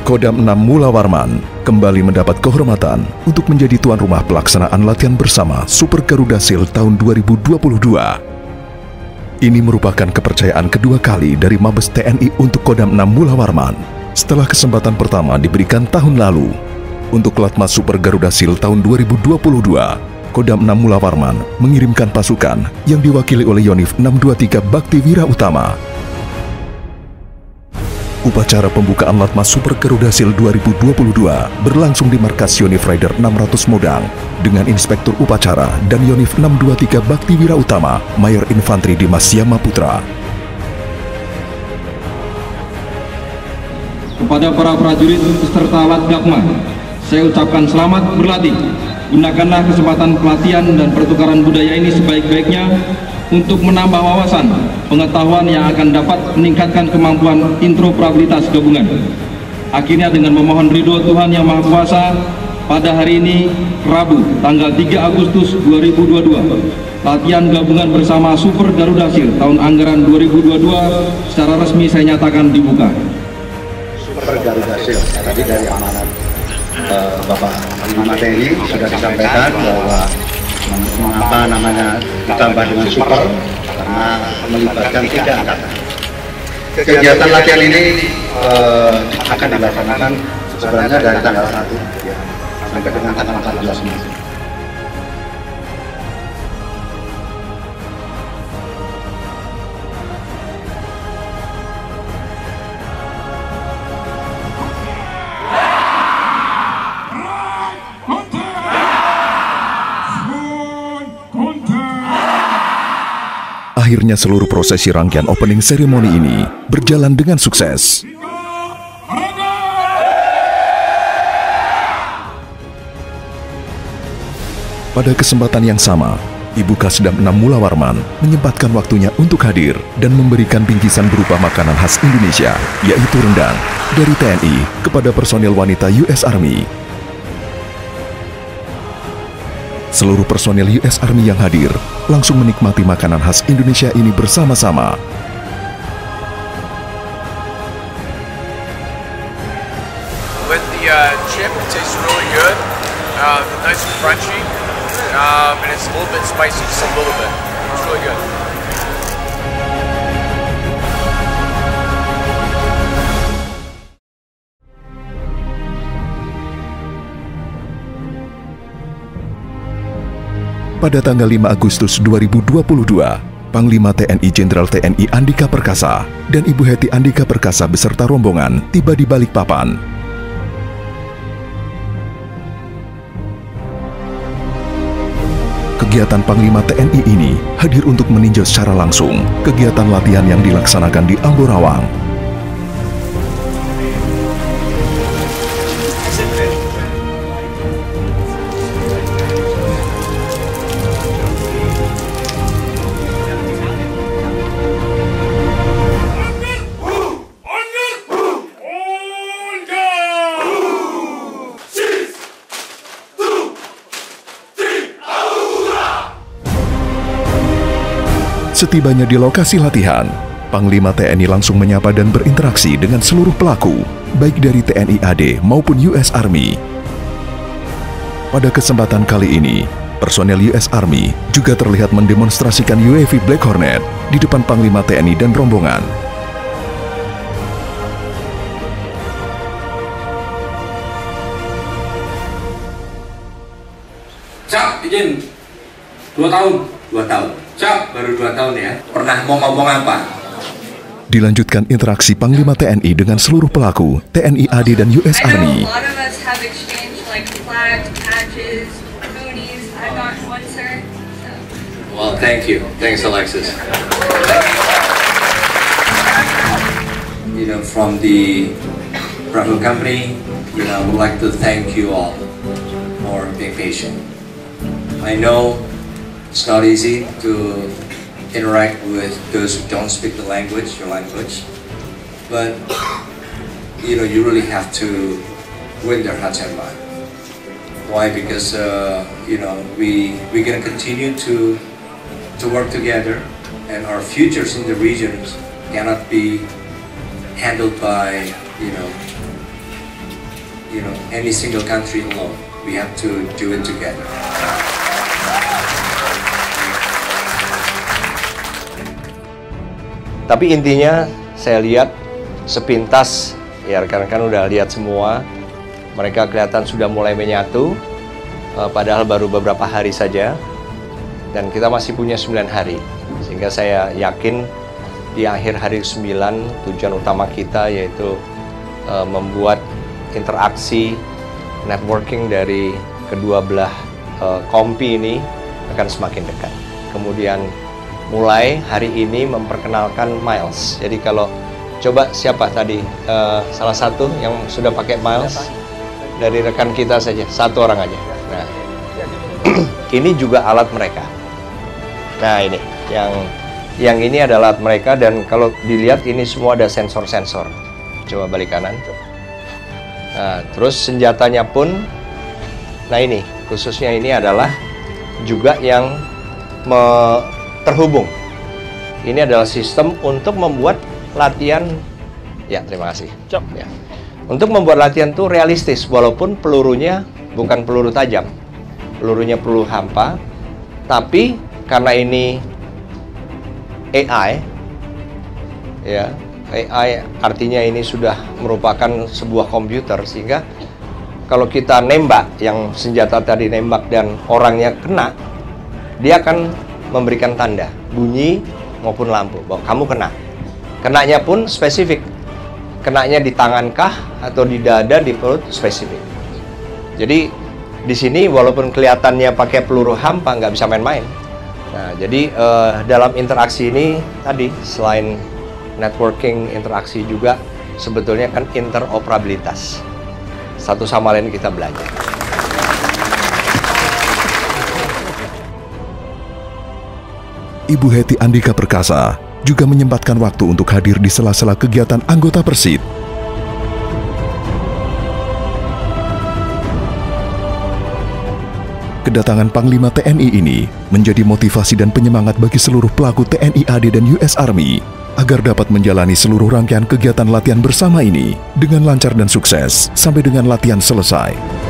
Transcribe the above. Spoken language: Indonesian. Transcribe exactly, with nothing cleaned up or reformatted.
Kodam enam Mula Warman kembali mendapat kehormatan untuk menjadi tuan rumah pelaksanaan latihan bersama Super Garuda Shield tahun dua ribu dua puluh dua. Ini merupakan kepercayaan kedua kali dari Mabes T N I untuk Kodam enam Mula Warman setelah kesempatan pertama diberikan tahun lalu. Untuk Latmas Super Garuda Shield tahun dua ribu dua puluh dua, Kodam enam Mula Warman mengirimkan pasukan yang diwakili oleh Yonif enam dua tiga Bakti Wira Utama. Upacara pembukaan Latmas Super Garuda Shield dua ribu dua puluh dua berlangsung di markas Yonif Rider enam ratus Modang dengan Inspektur Upacara dan Yonif enam dua tiga Bakti Wira Utama, Mayor Infantri Dimas Yama Putra. Kepada para prajurit peserta Latgapma, saya ucapkan selamat berlatih. Gunakanlah kesempatan pelatihan dan pertukaran budaya ini sebaik-baiknya untuk menambah wawasan, pengetahuan yang akan dapat meningkatkan kemampuan interoperabilitas gabungan. Akhirnya dengan memohon ridho Tuhan Yang Maha Kuasa, pada hari ini, Rabu, tanggal tiga Agustus dua ribu dua puluh dua, latihan gabungan bersama Super Garuda Shield tahun anggaran dua ribu dua puluh dua secara resmi saya nyatakan dibuka. Super Garuda Shield, tadi dari amanat uh, Bapak Panglima T N I sudah disampaikan bahwa mengapa namanya ditambah dengan super, karena melibatkan tiga angkatan. Kegiatan latihan ini uh, akan dilaksanakan sebenarnya dari tanggal satu ya, sampai dengan tanggal empat belas Mei. Akhirnya seluruh prosesi rangkaian opening ceremony ini berjalan dengan sukses. Pada kesempatan yang sama, Ibu Kasdam enam Mula Warman menyempatkan waktunya untuk hadir dan memberikan bingkisan berupa makanan khas Indonesia, yaitu rendang, dari T N I kepada personil wanita U S Army. Seluruh personil U S Army yang hadir langsung menikmati makanan khas Indonesia ini bersama-sama. With the uh, chip, it tastes really good. Uh, nice and crunchy, um, and it's a little bit spicy, just a little bit. It's really good. Pada tanggal lima Agustus dua ribu dua puluh dua, Panglima T N I Jenderal T N I Andika Perkasa dan Ibu Heti Andika Perkasa beserta rombongan tiba di Balikpapan. Kegiatan Panglima T N I ini hadir untuk meninjau secara langsung kegiatan latihan yang dilaksanakan di Amborawang. Setibanya di lokasi latihan, Panglima T N I langsung menyapa dan berinteraksi dengan seluruh pelaku, baik dari T N I A D maupun U S Army. Pada kesempatan kali ini, personel U S Army juga terlihat mendemonstrasikan U A V Black Hornet di depan Panglima T N I dan rombongan. Cap, izin dua tahun. Dua tahun. Cap, baru dua tahun ya. Pernah mau ngomong apa? Dilanjutkan interaksi Panglima T N I dengan seluruh pelaku T N I A D dan U S Army. Well, thank you. Thanks, Alexis. You know, from the Bravo company, you know, I would like to thank you all for being patient. I know it's not easy to interact with those who don't speak the language, your language, but you know, you really have to win their hearts and mind. Why? Because uh, you know, we we're gonna continue to to work together, and our futures in the regions cannot be handled by you know you know, any single country alone. We have to do it together. Tapi intinya saya lihat sepintas, ya rekan-rekan udah lihat semua, mereka kelihatan sudah mulai menyatu, uh, padahal baru beberapa hari saja, dan kita masih punya sembilan hari, sehingga saya yakin di akhir hari sembilan tujuan utama kita yaitu uh, membuat interaksi networking dari kedua belah uh, kompi ini akan semakin dekat. Kemudian mulai hari ini memperkenalkan Miles. Jadi kalau coba siapa tadi uh, salah satu yang sudah pakai Miles dari rekan kita saja, satu orang aja. Nah, ini juga alat mereka. Nah ini yang yang ini adalah alat mereka, dan kalau dilihat ini semua ada sensor-sensor. Coba balik kanan. Nah, terus senjatanya pun, nah ini khususnya ini adalah juga yang me, terhubung. Ini adalah sistem untuk membuat latihan. Ya, terima kasih. Ya. Untuk membuat latihan itu realistis, walaupun pelurunya bukan peluru tajam, pelurunya peluru hampa, tapi karena ini A I, ya. A I artinya ini sudah merupakan sebuah komputer, sehingga kalau kita nembak, yang senjata tadi nembak dan orangnya kena, dia akan memberikan tanda, bunyi maupun lampu bahwa kamu kena. Kenanya pun spesifik, kenanya di tangankah atau di dada, di perut, spesifik. Jadi di sini walaupun kelihatannya pakai peluru hampa, nggak bisa main-main. Nah, jadi eh, dalam interaksi ini tadi selain networking, interaksi juga sebetulnya kan interoperabilitas. Satu sama lain kita belajar. Ibu Hetty Andika Perkasa juga menyempatkan waktu untuk hadir di sela-sela kegiatan anggota Persit. Kedatangan Panglima T N I ini menjadi motivasi dan penyemangat bagi seluruh pelaku T N I A D dan U S Army agar dapat menjalani seluruh rangkaian kegiatan latihan bersama ini dengan lancar dan sukses sampai dengan latihan selesai.